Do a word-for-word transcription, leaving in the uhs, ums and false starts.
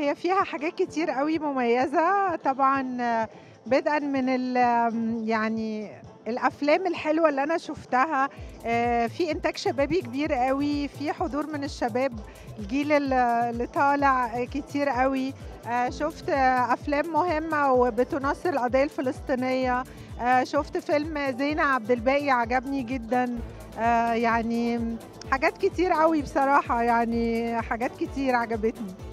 هي فيها حاجات كتير أوي مميزة، طبعًا بدءًا من ال آمم، يعني الأفلام الحلوة اللي أنا شُفتها، آآ، في إنتاج شبابي كبير أوي، في حضور من الشباب، الجيل ال اللي طالع كتير أوي، آآ، شُفت أفلام مهمة وبتناصر القضية الفلسطينية، آآ، شُفت فيلم زينة عبد الباقي عجبني جدًا، آآ، يعني حاجات كتير أوي بصراحة، يعني حاجات كتير عجبتني.